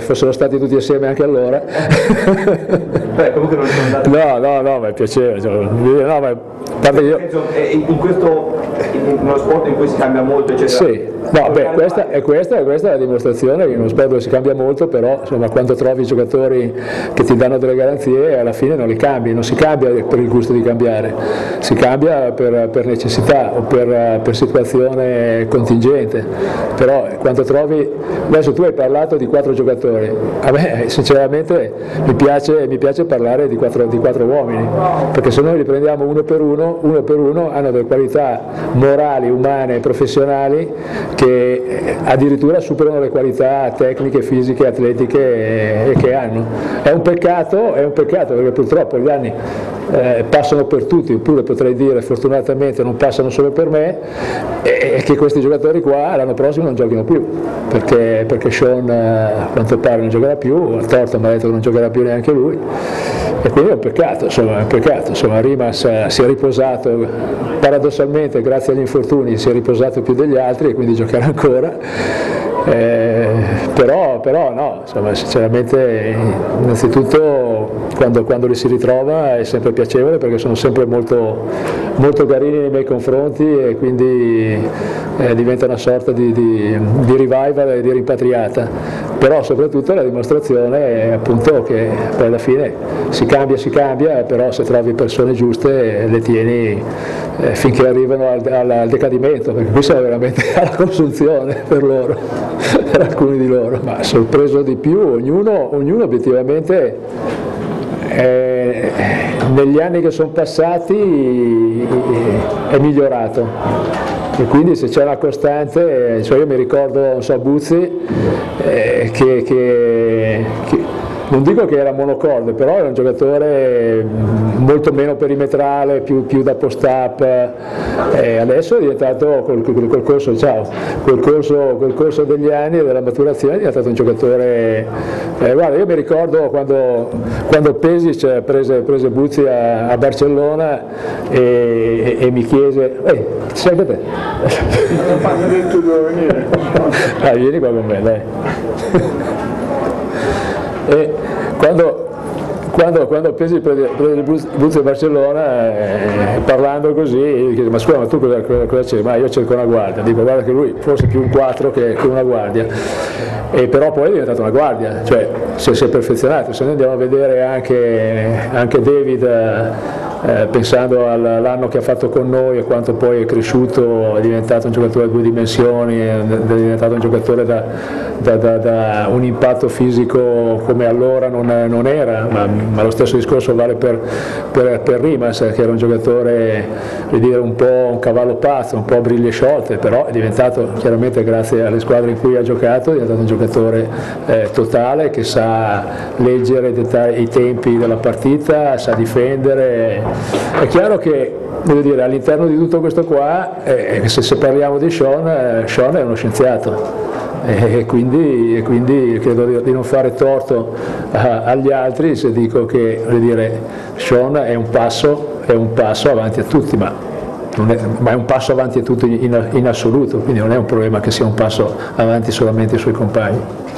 fossero stati tutti assieme anche allora. Beh, comunque non sono andati. No, ma piaceva. Cioè, no, ma io... In uno sport in cui si cambia molto, eccetera. Sì, no, beh, questa è la dimostrazione che in uno sport dove si cambia molto, però insomma, quando trovi giocatori che ti danno delle garanzie, alla fine non li cambi, non si cambia per il gusto di cambiare, si cambia per necessità o per situazione contingente. Però quando trovi, adesso tu hai parlato di 4 giocatori, a me sinceramente mi piace parlare di 4 uomini, perché se noi li prendiamo uno per uno hanno delle qualità morali, umane, professionali che addirittura superano le qualità tecniche, fisiche, atletiche che hanno. È un peccato perché purtroppo gli anni passano per tutti, oppure potrei dire fortunatamente non passano solo per me, e che questi giocatori qua l'anno prossimo non giochino più, perché Sean a quanto pare non giocherà più, a torto mi ha detto che non giocherà più neanche lui, e quindi è un peccato, insomma Rimas si è riposato, paradossalmente grazie agli infortuni si è riposato più degli altri e quindi giocherà ancora, però no, insomma, sinceramente innanzitutto quando li si ritrova è sempre piacevole, perché sono sempre molto carini nei miei confronti, e quindi diventa una sorta di revival e di rimpatriata, però soprattutto la dimostrazione è appunto che poi alla fine si cambia, però se trovi persone giuste le tieni finché arrivano al decadimento, perché qui siamo veramente alla consunzione per loro, per alcuni di loro. Ma sorpreso di più, ognuno obiettivamente negli anni che sono passati è migliorato, e quindi se c'è una costante, cioè io mi ricordo, non so, Buzzi che non dico che era monocorde, però era un giocatore molto meno perimetrale, più da post-up, adesso è diventato col corso degli anni e della maturazione è diventato un giocatore, guarda, io mi ricordo quando Pesic prese Buzzi a Barcellona e mi chiese, sai che te? Mi ha detto devo venire. Vieni qua con me, dai. E quando Pesi prese Buzzi a Barcellona, parlando così, gli chiese, ma scusa, ma tu cosa c'è? Ma io cerco una guardia, dico, guarda che lui forse più un 4 che una guardia, e però poi è diventato una guardia, cioè si è perfezionato. Se noi andiamo a vedere anche David, pensando all'anno che ha fatto con noi e quanto poi è cresciuto, è diventato un giocatore a 2 dimensioni, è diventato un giocatore da un impatto fisico come allora non era, ma lo stesso discorso vale per Rimas, che era un giocatore, dire, un po' un cavallo pazzo, un po' a briglie sciolte, però è diventato, chiaramente grazie alle squadre in cui ha giocato, è diventato un giocatore totale, che sa leggere i tempi della partita, sa difendere. È chiaro che, voglio dire, all'interno di tutto questo qua, se parliamo di Sean è uno scienziato, e quindi credo di non fare torto agli altri se dico che, voglio dire, Sean è un passo avanti a tutti, ma è un passo avanti a tutti in assoluto, quindi non è un problema che sia un passo avanti solamente ai suoi compagni.